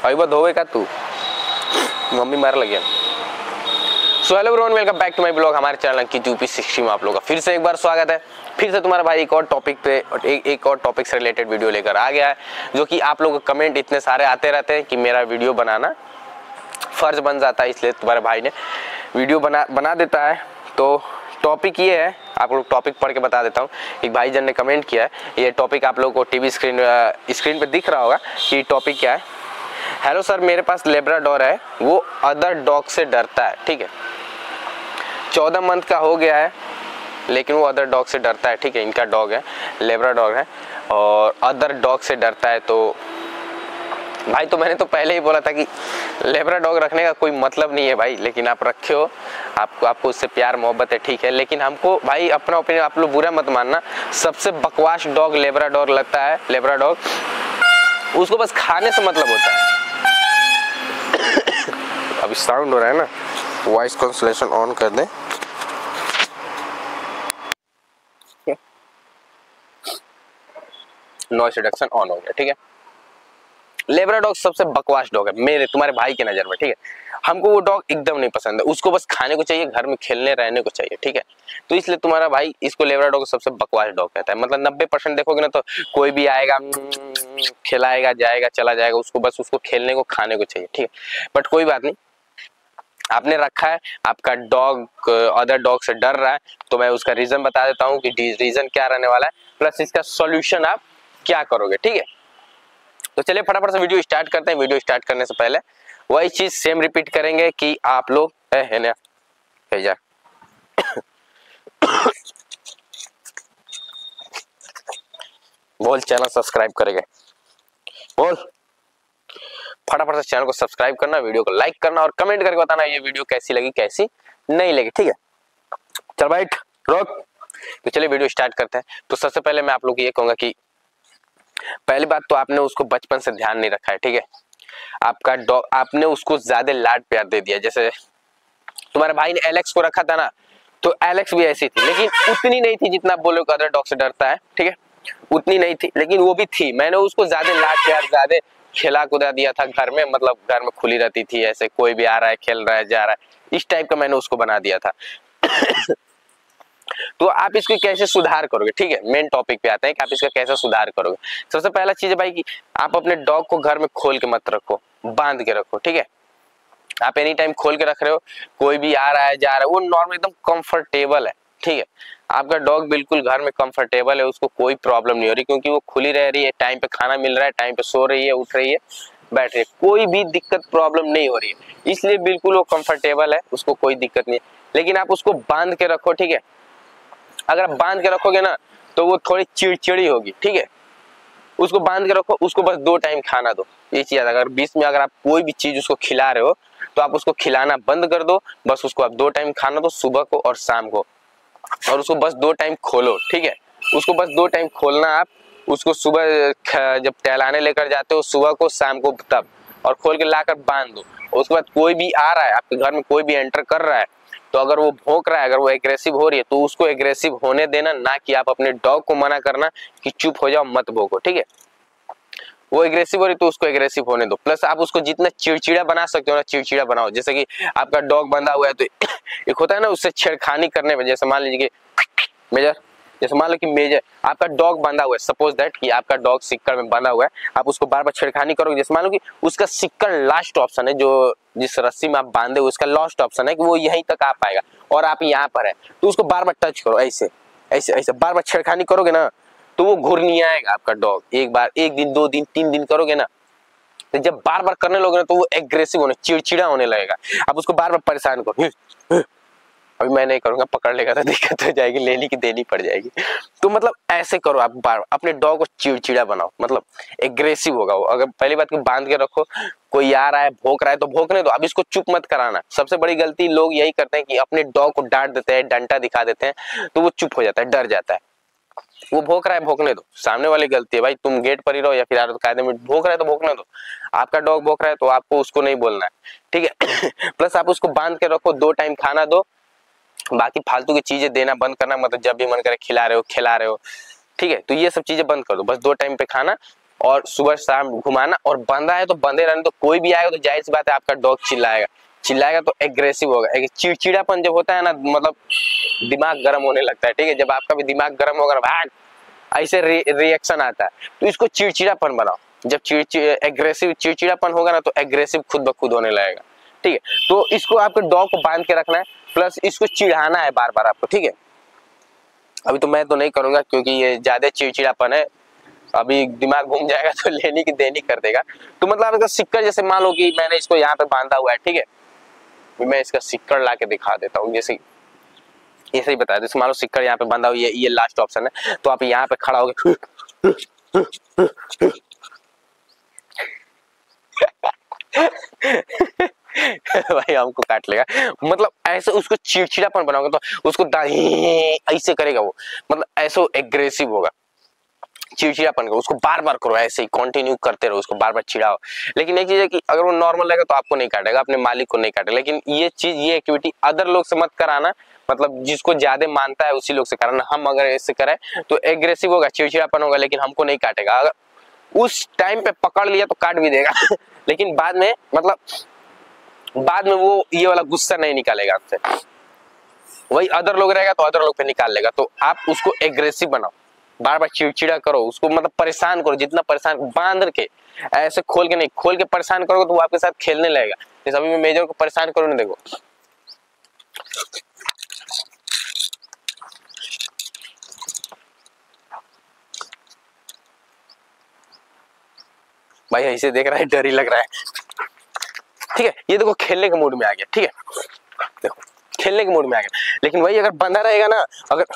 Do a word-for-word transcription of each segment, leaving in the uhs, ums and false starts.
अभी बात होवे का तू मम्मी मार लगे। So hello everyone, welcome back to my blog. हमारे चैनल अंकित यूपी सिक्सटी में आप लोगों का फिर से एक बार स्वागत है। फिर से तुम्हारा भाई एक और टॉपिक पे एक एक और टॉपिक से रिलेटेड वीडियो लेकर आ गया है, जो कि आप लोगों के कमेंट इतने सारे आते रहते हैं कि मेरा वीडियो बनाना फर्ज बन जाता है, इसलिए तुम्हारे भाई ने वीडियो बना बना देता है। तो टॉपिक ये है, आप लोग टॉपिक पढ़ के बता देता हूँ। एक भाईजान ने कमेंट किया है, ये टॉपिक आप लोगों को टीवी स्क्रीन स्क्रीन पे दिख रहा होगा कि टॉपिक क्या है। हेलो सर, मेरे पास लेब्राडोर है, वो अदर डॉग से डरता है। ठीक है, चौदह मंथ का हो गया है, लेकिन वो अदर डॉग से डरता है। ठीक है, इनका डॉग है, लेब्राडोर है और अदर डॉग से डरता है। तो भाई, तो मैंने तो पहले ही बोला था कि लेब्राडोर रखने का कोई मतलब नहीं है भाई, लेकिन आप रखे हो, आपको आपको उससे प्यार मोहब्बत है, ठीक है। लेकिन हमको भाई अपना ओपिनियन आप लोग बुरा मत मानना, सबसे बकवास डॉग लेब्राडोर लगता है। लेब्राडोर उसको बस खाने से मतलब होता है। अभी साउंड हो रहा है ना, वॉइस कैंसलेशन ऑन कर दे। नॉइस रिडक्शन ऑन हो गया, ठीक है। लेब्राडोर सबसे बकवास डॉग है मेरे तुम्हारे भाई के नजर में, ठीक है। हमको वो डॉग एकदम नहीं पसंद है, उसको बस खाने को चाहिए, घर में खेलने रहने को चाहिए, ठीक है। तो इसलिए तुम्हारा भाई इसको लेब्राडोर को सबसे बकवास डॉग कहता है। मतलब नब्बे परसेंट देखोगे ना, तो कोई भी आएगा, खिलाएगा, जाएगा, चला जाएगा, उसको बस उसको खेलने को खाने को चाहिए, ठीक है। बट कोई बात नहीं, आपने रखा है, आपका डॉग अदर डॉग से डर रहा है, तो मैं उसका रीजन बता देता हूँ कि रीजन क्या रहने वाला है, प्लस इसका सॉल्यूशन आप क्या करोगे, ठीक है। तो चलिए फटाफट से वीडियो स्टार्ट करते हैं। वीडियो स्टार्ट करने से पहले वही चीज सेम रिपीट करेंगे कि आप लोग है ना जा बोल चैनल सब्सक्राइब करेंगे, बोल फटाफट से चैनल को सब्सक्राइब करना, वीडियो को लाइक करना और कमेंट करके बताना ये वीडियो कैसी लगी कैसी नहीं लगी, ठीक है। चल बैठ रोक। तो चलिए वीडियो स्टार्ट करते हैं। तो सबसे पहले मैं आप लोग को ये कहूंगा कि पहली बात तो आपने उसको बचपन से ध्यान नहीं रखा है, ठीक है। आपका डॉग, आपने उसको ज्यादा लाड प्यार दे दिया। जैसे तुम्हारे भाई ने एलेक्स को रखा था ना, तो एलेक्स भी ऐसी थी, लेकिन उतनी नहीं थी जितना बोलो अदर डॉग से डरता है, ठीक है। उतनी नहीं थी, लेकिन वो भी थी। मैंने उसको ज्यादा लाड प्यार, ज्यादा खिला कुदा दिया था घर में, मतलब घर में खुली रहती थी, ऐसे कोई भी आ रहा है, खेल रहा है, जा रहा है, इस टाइप का मैंने उसको बना दिया था। तो आप इसको कैसे सुधार करोगे, ठीक है। मेन टॉपिक पे आते हैं कि आप इसका कैसे सुधार करोगे। सबसे पहला चीज है भाई कि आप अपने डॉग को घर में खोल के मत रखो, बांध के रखो, ठीक है। आप एनी टाइम खोल के रख रहे हो, कोई भी आ रहा है, जा रहा है, वो नॉर्मल एकदम कंफर्टेबल है, ठीक है। आपका डॉग बिल्कुल घर में कंफर्टेबल है, उसको कोई प्रॉब्लम नहीं हो रही, क्योंकि वो खुली रह रही है, टाइम पे खाना मिल रहा है, टाइम पे सो रही है, उठ रही है, बैठ रही है, कोई भी दिक्कत प्रॉब्लम नहीं हो रही है, इसलिए बिल्कुल वो कंफर्टेबल है, उसको कोई दिक्कत नहीं है। लेकिन आप उसको बांध के रखो, ठीक है। अगर आप बांध के रखोगे ना, तो वो थोड़ी चिड़चिड़ी होगी, ठीक है। उसको बांध के रखो, उसको बस दो टाइम खाना दो, ये चीज। अगर बीच में अगर आप कोई भी चीज उसको खिला रहे हो, तो आप उसको खिलाना बंद कर दो, बस उसको आप दो टाइम खाना दो, सुबह को और शाम को, और उसको बस दो टाइम खोलो, ठीक है। उसको बस दो टाइम खोलना आप, उसको सुबह जब टहलाने लेकर जाते हो, सुबह को, शाम को, तब, और खोल के लाकर बांध दो। उसके बाद कोई भी आ रहा है आपके घर में, कोई भी एंटर कर रहा है, तो अगर वो भौंक रहा है, अगर वो एग्रेसिव हो रही है, तो उसको एग्रेसिव होने देना, ना कि आप अपने डॉग को मना करना कि चुप हो जाओ, मत भौंको, ठीक है। वो एग्रेसिव हो रही तो उसको एग्रेसिव होने दो। प्लस आप उसको जितना चिड़चिड़ा बना सकते हो ना, चिड़चिड़ा बनाओ। जैसे कि आपका डॉग बंधा हुआ है, तो एक होता है ना, उससे छेड़खानी करने में, जैसे मान लीजिए कि मेजर, जैसे मान लो कि मेजर आपका डॉग बंधा हुआ है, सपोज दैट कि आपका डॉग सिक्कड़ में बंधा हुआ है, आप उसको बार बार छेड़खानी करोगे। जैसे मान लो कि उसका सिक्कड़ लास्ट ऑप्शन है, जो जिस रस्सी में आप बांधे उसका लास्ट ऑप्शन है कि वो यहीं तक आ पाएगा, और आप यहाँ पर है, तो उसको बार बार टच करो, ऐसे ऐसे ऐसे बार बार छेड़खानी करोगे ना, तो वो घुर नहीं आएगा आपका डॉग। एक बार, एक दिन, दो दिन, तीन दिन करोगे ना, तो जब बार बार करने लोगे ना, तो वो एग्रेसिव होने, चिड़चिड़ा होने लगेगा। आप उसको बार बार परेशान करो, अभी मैं नहीं करूंगा, पकड़ लेगा तो दिक्कत हो जाएगी, लेनी की देनी पड़ जाएगी। तो मतलब ऐसे करो आप, बार अपने डॉग को चिड़चिड़ा बनाओ, मतलब एग्रेसिव होगा वो। अगर पहली बात को बांध के रखो, कोई आ रहा है, भौंक रहा है, तो भौंकने दो, अब इसको चुप मत कराना। सबसे बड़ी गलती लोग यही करते हैं कि अपने डॉग को डांट देते हैं, डंडा दिखा देते हैं, तो वो चुप हो जाता है, डर जाता है। वो भौंक रहा है, भौंकने दो, सामने वाली गलती है भाई, तुम गेट पर ही रहो या फिर यार कायदे में भौंक रहा है तो भौंकने दो। आपका डॉग भौंक रहा है तो आपको उसको नहीं बोलना है, ठीक है। प्लस आप उसको बांध के रखो, दो टाइम खाना दो, बाकी फालतू की चीजें देना बंद करना, मतलब जब भी मन करे खिला रहे हो, खिला रहे हो, ठीक है। तो ये सब चीजें बंद कर दो, बस दो टाइम पे खाना और सुबह शाम घुमाना, और बंधा है तो बंधे रहने। तो कोई भी आएगा तो जाहिर सी बात है आपका डॉग चिल्लाएगा, चिल्लाएगा तो एग्रेसिव होगा। एक चिड़चिड़ापन जब होता है ना, मतलब दिमाग गर्म होने लगता है, ठीक है। जब आपका भी दिमाग गर्म होगा भाग ऐसे रि, रिएक्शन आता है, तो इसको चिड़चिड़ापन बनाओ। जब चिड़चिड़ एग्रेसिव चिड़चिड़ापन होगा ना, तो एग्रेसिव खुद ब खुद होने लगेगा, ठीक है। तो इसको आपके डॉग को बांध के रखना है, प्लस इसको चिढ़ाना है बार बार आपको, ठीक है। अभी तो मैं तो नहीं करूंगा क्योंकि ये ज्यादा चिड़चिड़ापन है, अभी दिमाग घूम जाएगा तो लेनी की देनी कर देगा। तो मतलब आपका सिक्कर, जैसे मान लो कि मैंने इसको यहाँ पे बांधा हुआ है, ठीक है, मैं इसका सिक्कर ला के दिखा देता हूँ। जैसे ऐसे ही बता दे, मान लो सिक्कर यहाँ पे बंधा हुआ है, ये लास्ट ऑप्शन है। तो आप यहाँ पे खड़ा होगे भाई हमको काट लेगा। मतलब ऐसे उसको चिड़चिड़ापन बनाओगे तो उसको ऐसे करेगा वो, मतलब ऐसे एग्रेसिव होगा, चिड़चिड़ापन का। उसको बार बार करो, ऐसे ही कंटिन्यू करते रहो, उसको बार बार चिढ़ाओ। लेकिन एक चीज है कि अगर वो नॉर्मल रहेगा तो आपको नहीं काटेगा, अपने मालिक को नहीं काटेगा। लेकिन ये चीज, ये एक्टिविटी अदर लोग से मत कराना, मतलब जिसको ज्यादा मानता है उसी लोग से कराना। हम अगर ऐसे करें तो एग्रेसिव होगा, चिड़चिड़ापन होगा, लेकिन हमको नहीं काटेगा। अगर उस टाइम पे पकड़ लिया तो काट भी देगा लेकिन बाद में, मतलब बाद में वो ये वाला गुस्सा नहीं निकालेगा आपसे। वही अदर लोग रहेगा तो अदर लोग पे निकाल लेगा। तो आप उसको एग्रेसिव बनाओ, बार बार चिड़चिड़ा करो उसको, मतलब परेशान करो, जितना परेशान, बांध के ऐसे खोल के नहीं, खोल के परेशान करोगे तो वो आपके साथ खेलने लगेगा। जैसे अभी मैं मेजर को परेशान करूँ ना, देखो भाई ऐसे देख रहा है, डर ही लग रहा है, ठीक है। ये देखो खेलने के मूड में आ गया, ठीक है, देखो खेलने के मूड में आ गया। लेकिन वही अगर बंधा रहेगा ना, अगर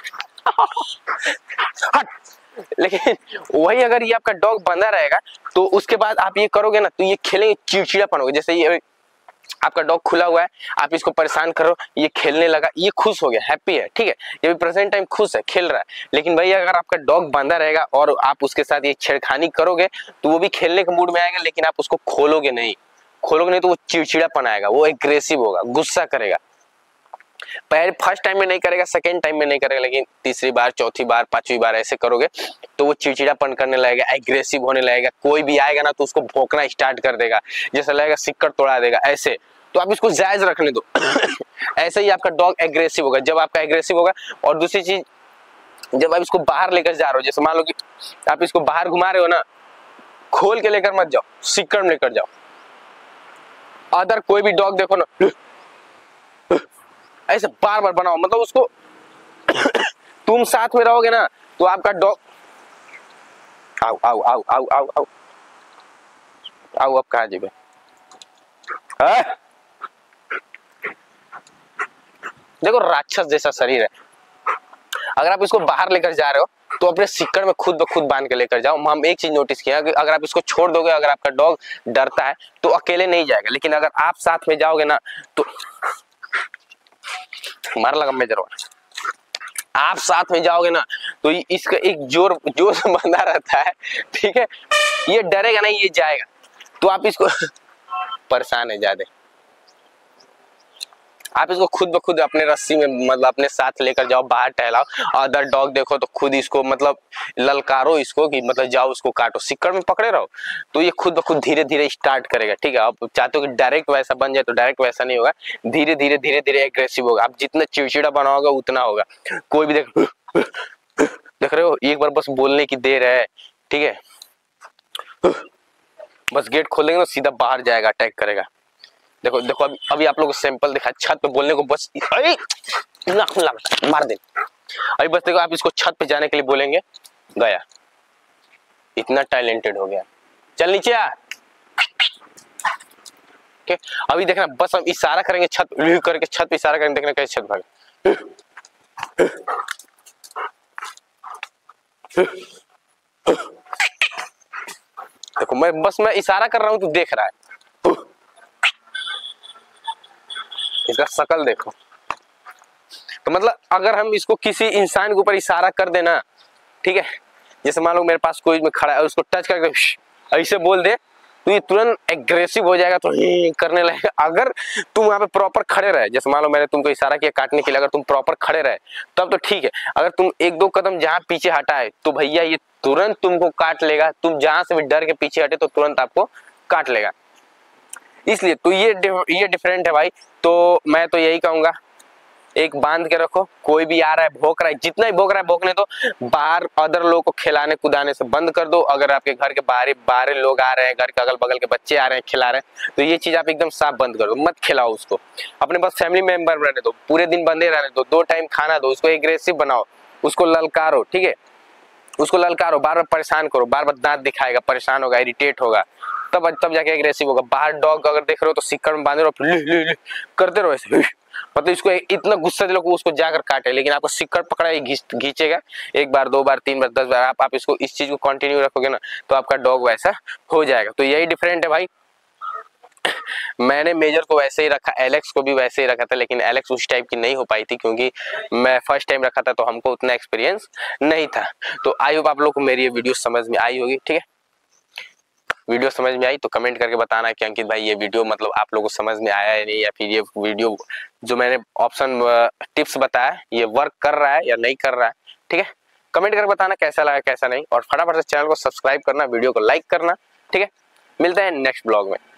हट, लेकिन वही अगर ये आपका डॉग बंधा रहेगा तो उसके बाद आप ये करोगे ना, तो ये खेलेंगे, चिड़चिड़ापन होगा। जैसे ये आपका डॉग खुला हुआ है, आप इसको परेशान करो, ये खेलने लगा, ये खुश हो गया, हैप्पी है, ठीक है, ये भी प्रेजेंट टाइम खुश है, खेल रहा है। लेकिन भाई अगर आपका डॉग बंधा रहेगा और आप उसके साथ ये छेड़खानी करोगे तो वो भी खेलने के मूड में आएगा, लेकिन आप उसको खोलोगे नहीं, खोलोगे नहीं तो वो चिड़चिड़ापन आएगा, वो एग्रेसिव होगा, गुस्सा करेगा। पहले फर्स्ट टाइम में नहीं करेगा, सेकेंड टाइम में नहीं करेगा, लेकिन तीसरी बार, चौथी बार, पांचवी बार ऐसे करोगे तो वो चिड़चिड़ापन करने लगेगा, एग्रेसिव होने लगेगा। कोई भी आएगा ना तो उसको भौंकना स्टार्ट कर देगा, जैसा लगेगा सिक्कर तोड़ा देगा ऐसे। तो आप इसको जायज रखने दो ऐसे ही आपका डॉग एग्रेसिव होगा, जब आपका एग्रेसिव होगा। और दूसरी चीज, जब आप इसको बाहर लेकर जा रहे हो, जैसे मान लो कि आप इसको बाहर घुमा रहे हो ना, खोल के लेकर मत जाओ, सिक्कर में लेकर जाओ। अदर कोई भी डॉग देखो ना ऐसे बार बार बनाओ, मतलब उसको तुम साथ में रहोगे ना तो आपका डॉग, आओ आओ आओ आओ आओ आओ आओ, अब कहाँ जीवे, देखो राक्षस जैसा शरीर है। अगर आप इसको बाहर लेकर जा रहे हो तो अपने सिक्कड़ में खुद ब खुद बांध के लेकर जाओ। हम एक चीज नोटिस किया कि अगर आप इसको छोड़ दोगे, अगर आपका डॉग डरता है तो अकेले नहीं जाएगा, लेकिन अगर आप साथ में जाओगे ना तो मार लगा मेजर, आप साथ में जाओगे ना तो इसका एक जोर जोर से बंधा रहता है, ठीक है, ये डरेगा नहीं, ये जाएगा। तो आप इसको परेशान है ज्यादा, आप इसको खुद ब खुद अपने रस्सी में, मतलब अपने साथ लेकर जाओ, बाहर टहलाओ। अदर डॉग देखो तो खुद इसको मतलब ललकारो इसको कि मतलब जाओ उसको काटो, सिक्कड़ में पकड़े रहो तो ये खुद ब खुद धीरे धीरे स्टार्ट करेगा, ठीक है। आप चाहते हो कि डायरेक्ट वैसा बन जाए तो डायरेक्ट वैसा नहीं होगा, धीरे धीरे धीरे धीरे एग्रेसिव होगा। आप जितना चिड़चिड़ा बनाओगे उतना होगा। कोई भी देख देख रहे हो, एक बार बस बोलने की देर है, ठीक है, बस गेट खोलेंगे तो सीधा बाहर जाएगा, अटैक करेगा। देखो देखो अभी अभी आप लोगों को सैंपल दिखा, छत पे बोलने को बस मार दे। अभी बस देखो, आप इसको छत पे जाने के लिए बोलेंगे, गया, इतना टैलेंटेड हो गया, चल नीचे आ। okay? अभी देखना, बस हम इशारा करेंगे, छत करके छत पे इशारा करेंगे, देखना कैसे छत भागे। देखो मैं बस मैं इशारा कर रहा हूं तो देख रहा है, इसका शकल देखो। तो मतलब अगर हम इसको किसी इंसान के ऊपर इशारा कर देना, ठीक है, जैसे मान लो मेरे पास कोई में खड़ा है, उसको टच करके ऐसे बोल दे तो ये तुरंत एग्रेसिव हो जाएगा, तो करने लगेगा। अगर तुम वहां पे प्रॉपर खड़े रहे, जैसे मान लो मैंने तुमको इशारा किया काटने के लिए, अगर तुम प्रॉपर खड़े रहे तब तो ठीक है। अगर तुम एक दो कदम जहां पीछे हटाए तो भैया ये तुरंत तुमको काट लेगा। तुम जहां से भी डर के पीछे हटे तो तुरंत आपको काट लेगा। इसलिए तो ये ये डिफरेंट है भाई। तो मैं तो यही कहूंगा, एक बांध के रखो, कोई भी आ रहा है भौंक रहा है, जितना ही भौंक रहा है भौंकने दो, बाहर अदर लोगों को खिलाने कुदाने से बंद कर दो। अगर आपके घर के बाहर बाहर लोग आ रहे हैं, घर के अगल बगल के बच्चे आ रहे हैं खिला रहे हैं, तो ये चीज आप एकदम साफ बंद कर दो, मत खिलाओ उसको। अपने पास फैमिली मेंबर रहने दो, पूरे दिन बंदे रहने दो, दो टाइम खाना दो, उसको एग्रेसिव बनाओ, उसको ललकारो, ठीक है, उसको ललकारो, बार बार परेशान करो, बार बार दांत दिखाएगा, परेशान होगा, इरिटेट होगा, तब तब जाके एग्रेसिव होगा। बाहर डॉग अगर देख रहे हो तो सिक्कड़ में बांधे रहो, ले, ले, ले, करते रहो ऐसे, मतलब इसको इतना गुस्सा दिलो कि उसको जाकर काटे। लेकिन आपको सिक्कड़ पकड़ा घींचेगा एक बार, दो बार, तीन बार, दस बार, आप, आप इसको इस चीज को कंटिन्यू रखोगे ना तो आपका डॉग वैसा हो जाएगा। तो यही डिफरेंट है भाई। मैंने मेजर को वैसे ही रखा, एलेक्स को भी वैसे ही रखा था, लेकिन एलेक्स उस टाइप की नहीं हो पाई थी क्योंकि मैं फर्स्ट टाइम रखा था तो हमको उतना एक्सपीरियंस नहीं था। तो आई होप आप लोग को मेरी ये वीडियो समझ में आई होगी, ठीक है। वीडियो समझ में आई तो कमेंट करके बताना कि अंकित भाई ये वीडियो मतलब आप लोगों को समझ में आया है नहीं, या फिर ये वीडियो जो मैंने ऑप्शन टिप्स बताया ये वर्क कर रहा है या नहीं कर रहा है, ठीक है। कमेंट करके बताना कैसा लगा कैसा नहीं, और फटाफट से चैनल को सब्सक्राइब करना, वीडियो को लाइक करना, ठीक है। मिलते हैं नेक्स्ट ब्लॉग में।